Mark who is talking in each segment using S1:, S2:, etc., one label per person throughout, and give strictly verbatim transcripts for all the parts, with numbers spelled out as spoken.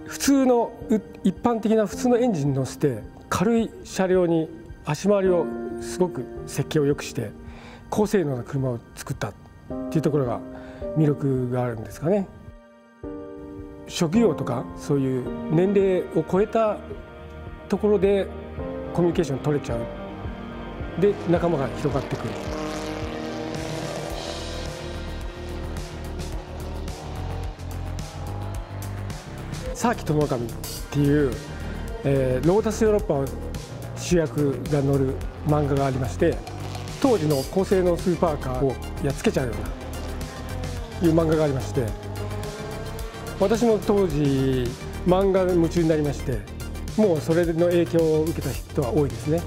S1: 普通の一般的な普通のエンジンに乗せて軽い車両に足回りをすごく設計を良くして高性能な車を作ったっていうところが魅力があるんですかね。職業とかそういう年齢を超えたところでコミュニケーション取れちゃう。で仲間が広がってくる。沢木智神っていう、えー、ロータスヨーロッパの主役が乗る漫画がありまして、当時の高性能スーパーカーをやっつけちゃうようないう漫画がありまして、私も当時漫画に夢中になりまして、もうそれの影響を受けた人は多いですね。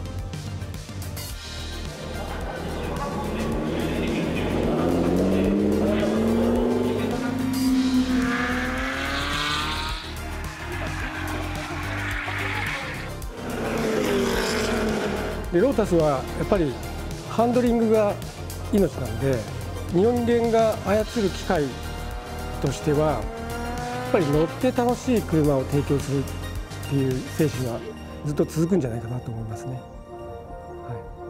S1: でロータスはやっぱりハンドリングが命なので、人間が操る機械としてはやっぱり乗って楽しい車を提供するっていう精神はずっと続くんじゃないかなと思いますね。はい。